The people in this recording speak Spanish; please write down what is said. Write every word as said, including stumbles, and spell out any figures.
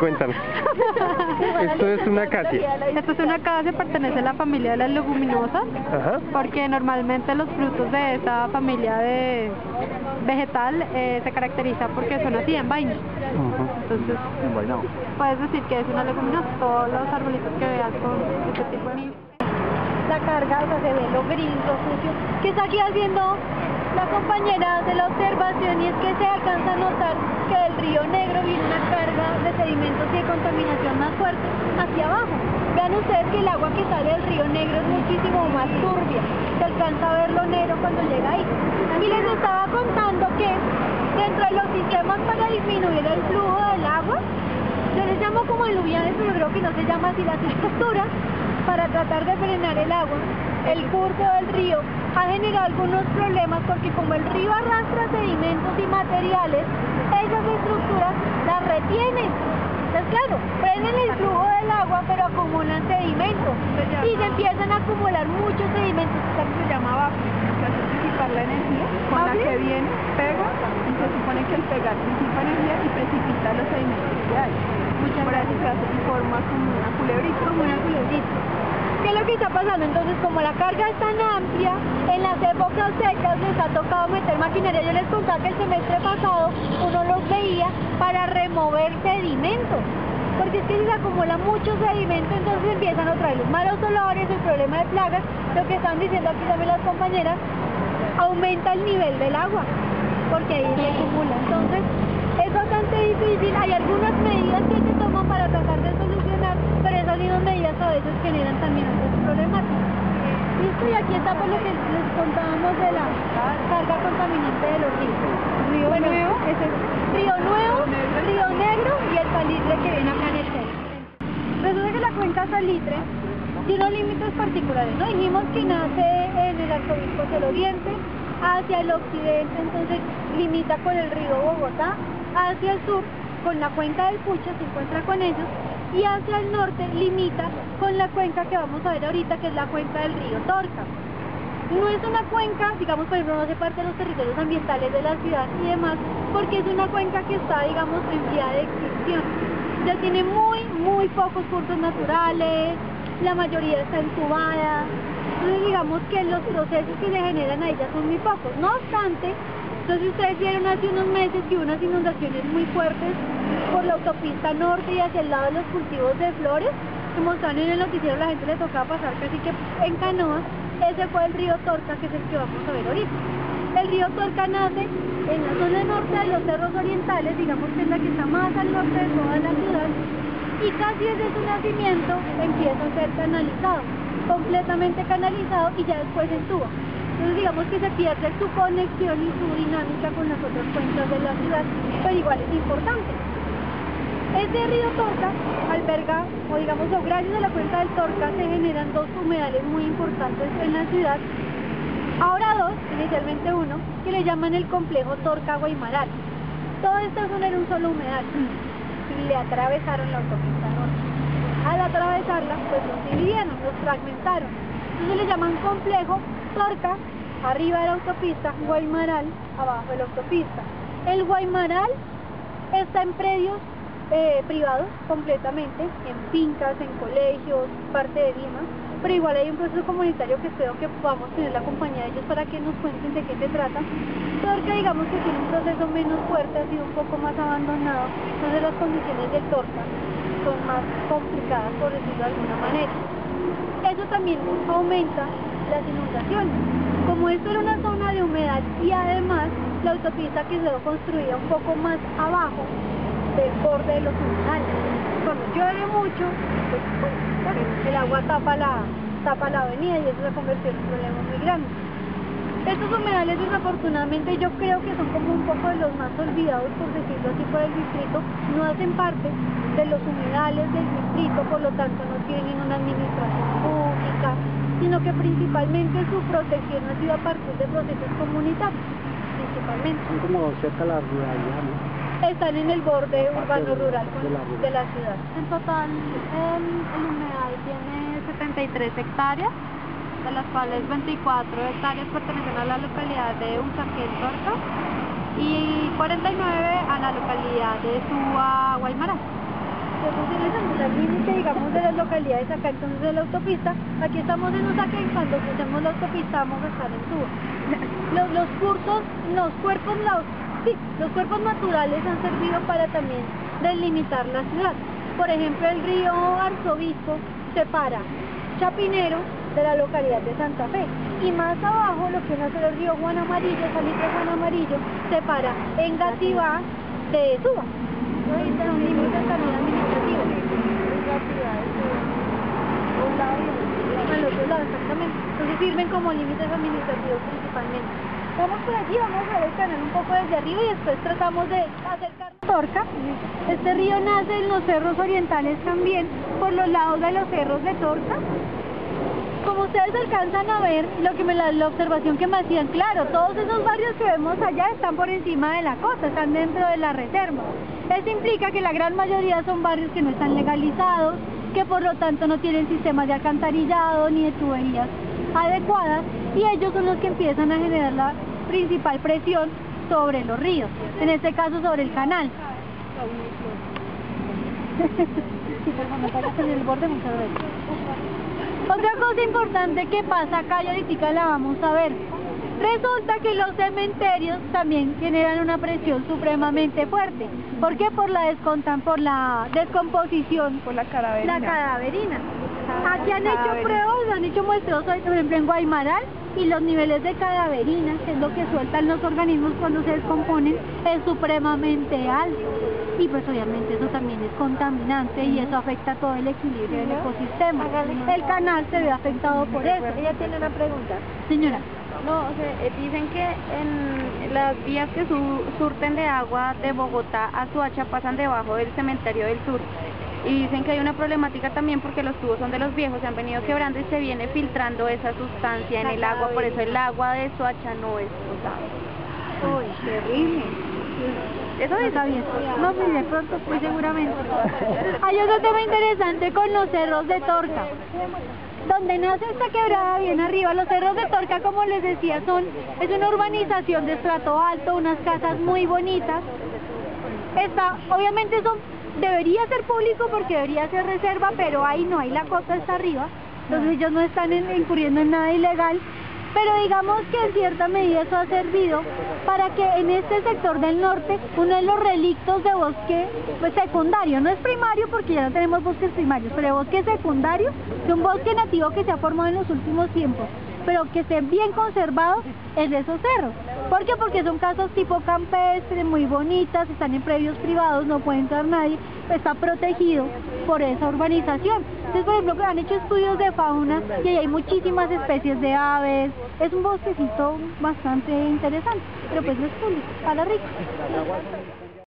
cuéntame. Esto es una acacia. Esto es una acacia, pertenece a la familia de las leguminosas. Ajá. Porque normalmente los frutos de esta familia de vegetal eh, se caracteriza porque son así en vaina. Uh-huh. Entonces, puedes decir que es una leguminosa. Todos los arbolitos que veas con este tipo de... La carga, o sea, se ve lo gris, lo sucio. ¿Qué está aquí haciendo la compañera? Hace la observación y es que se alcanza a notar que del río Negro viene una carga de sedimentos y de contaminación más fuerte hacia abajo. Vean ustedes que el agua que sale del río Negro es muchísimo más turbia. Se alcanza a ver lo negro cuando llega ahí. Y les estaba contando que dentro de los sistemas para disminuir el flujo del agua, yo les llamo como aluviales, pero creo que no se llama así, las estructuras, para tratar de frenar el agua. El curso del río ha generado algunos problemas porque como el río arrastra sedimentos y materiales, esas estructuras las retienen. Entonces claro, frenan el flujo del agua pero acumulan sedimentos y se empiezan a acumular muchos sedimentos. Eso se llama vapor, que hace disipar la energía con la que viene, pega y se supone que el pegar disipa energía y precipita los sedimentos que hay. Muchas gracias. Se hace en forma como una culebrita. Como una culebrita. ¿Qué es lo que está pasando? Entonces, como la carga es tan amplia, en las épocas secas les ha tocado meter maquinaria. Yo les contaba que el semestre pasado uno los veía para remover sedimentos. Porque es que si se acumula mucho sedimento, entonces empiezan otra vez los malos olores, el problema de plagas, lo que están diciendo aquí también las compañeras, aumenta el nivel del agua, porque ahí se acumula. Entonces, es bastante difícil. Hay algunas medidas que se toman para tratar de solucionar, pero esas mismas medidas a veces generan también otros problemáticas. Listo, y aquí está por lo que les contábamos de la carga contaminante de los ríos. Río bueno, Nuevo, ese es Río Nuevo, Río Negro y el Salitre que viene acá en el centro. Resulta que la cuenca Salitre tiene unos límites particulares, ¿no? Dijimos que nace en el Arzobispo del Oriente, hacia el occidente, entonces limita con el río Bogotá, hacia el sur con la cuenca del Pucha, se encuentra con ellos, y hacia el norte limita con la cuenca que vamos a ver ahorita, que es la cuenca del río Torca. No es una cuenca, digamos, por ejemplo, no hace parte de los territorios ambientales de la ciudad y demás, porque es una cuenca que está, digamos, en vía de extinción. Ya tiene muy, muy pocos cursos naturales, la mayoría está entubada, entonces digamos que los procesos que se generan a ella son muy pocos. No obstante, entonces ustedes vieron hace unos meses que hubo unas inundaciones muy fuertes por la autopista norte y hacia el lado de los cultivos de flores, que mostraron en el noticiero, la gente le tocaba pasar casi que en canoa. Ese fue el río Torca, que es el que vamos a ver ahorita. El río Torca nace en la zona norte de los cerros orientales, digamos que es la que está más al norte de toda la ciudad, y casi desde su nacimiento empieza a ser canalizado, completamente canalizado, y ya después entuba. Entonces digamos que se pierde su conexión y su dinámica con las otras cuencas de la ciudad, pero igual es importante. Este río Torca alberga, o digamos, o gracias a la cuenca del Torca se generan dos humedales muy importantes en la ciudad. Ahora dos, inicialmente uno, que le llaman el complejo Torca-Guaymaral. Toda esta zona era un solo humedal y le atravesaron la autopista norte. Al atravesarla, pues los dividieron, los fragmentaron. Entonces le llaman complejo Torca, arriba de la autopista, Guaymaral, abajo de la autopista. El Guaymaral está en predios Eh, privados completamente, en fincas, en colegios, parte de Lima, pero igual hay un proceso comunitario que espero que podamos tener la compañía de ellos para que nos cuenten de qué se trata, porque digamos que tiene un proceso menos fuerte, ha sido un poco más abandonado, entonces las condiciones del Torca son más complicadas, por decirlo de alguna manera. Eso también aumenta las inundaciones. Como esto era una zona de humedad y además la autopista que quedó construida un poco más abajo del borde de los humedales. Cuando llueve mucho, pues, pues, el agua tapa la, tapa la avenida y eso se convierte en un problema muy grande. Estos humedales, desafortunadamente, yo creo que son como un poco de los más olvidados, por decirlo así, por el distrito. No hacen parte de los humedales del distrito, por lo tanto no tienen una administración pública, sino que principalmente su protección ha sido a partir de procesos comunitarios, principalmente. Son como cerca de la ruralidad, ¿no? Están en el borde urbano rural de la, de la ciudad. En total, el, el humedal tiene setenta y tres hectáreas, de las cuales veinticuatro hectáreas pertenecen a la localidad de Usaquén, Torca, y cuarenta y nueve a la localidad de Suba, Guaymaral. límite es utilizando, o sea, el límite, digamos, de las localidades acá, entonces de la autopista, aquí estamos en Usaquén, cuando crucemos la autopista vamos a estar en Suba. Los, los cursos, los cuerpos, los, sí, los cuerpos naturales han servido para también delimitar la ciudad. Por ejemplo, el río Arzobispo separa Chapinero de la localidad de Santa Fe, y más abajo lo que es el río Juan Amarillo, Salitre Juan Amarillo, separa Engativá de Suba. Son límites también administrativos. Al otro lado, exactamente. Entonces sirven como límites administrativos principalmente. Vamos por allí, vamos a ver el canal un poco desde arriba y después tratamos de acercarnos a Torca. Este río nace en los cerros orientales también, por los lados de los cerros de Torca. Como ustedes alcanzan a ver, lo que me la, la observación que me hacían, claro, todos esos barrios que vemos allá están por encima de la costa, están dentro de la reserva. Eso implica que la gran mayoría son barrios que no están legalizados, que por lo tanto no tienen sistemas de alcantarillado ni de tuberías adecuadas, y ellos son los que empiezan a generar la principal presión sobre los ríos, en este caso sobre el canal. Sí, por favor, para que el borde muchas veces. Otra cosa importante que pasa acá y ahorita la vamos a ver. Resulta que los cementerios también generan una presión supremamente fuerte. ¿Por qué? Por la, descontan, por la descomposición. Por la cadaverina. La cadaverina. Aquí han hecho pruebas, han hecho muestreos, por ejemplo en Guaymaral, y los niveles de cadaverina, que es lo que sueltan los organismos cuando se descomponen, es supremamente alto. Y pues obviamente eso también es contaminante y eso afecta todo el equilibrio del ecosistema. El canal se ve afectado por eso. Ella tiene una pregunta. Señora. No, o sea, eh, dicen que en las vías que su, surten de agua de Bogotá a Soacha pasan debajo del cementerio del sur. Y dicen que hay una problemática también porque los tubos son de los viejos, se han venido quebrando y se viene filtrando esa sustancia en el agua, por eso el agua de Soacha no es potable. Uy, terrible. Eso está bien. No, pues de pronto, pues seguramente. Hay otro tema interesante con los cerros de Torca. Donde nace esta quebrada bien arriba, los cerros de Torca, como les decía, son es una urbanización de estrato alto, unas casas muy bonitas. Está, obviamente eso debería ser público porque debería ser reserva, pero ahí no, ahí la costa está arriba, entonces ellos no están en, incurriendo en nada ilegal. Pero digamos que en cierta medida eso ha servido para que en este sector del norte, uno de los relictos de bosque pues secundario, no es primario porque ya no tenemos bosques primarios, pero de bosque secundario, de un bosque nativo que se ha formado en los últimos tiempos, pero que esté bien conservado, es de esos cerros. ¿Por qué? Porque son casas tipo campestre, muy bonitas, están en predios privados, no puede entrar nadie, está protegido por esa urbanización. Entonces, por ejemplo, han hecho estudios de fauna y ahí hay muchísimas especies de aves, es un bosquecito bastante interesante, pero pues no es público, para ricos.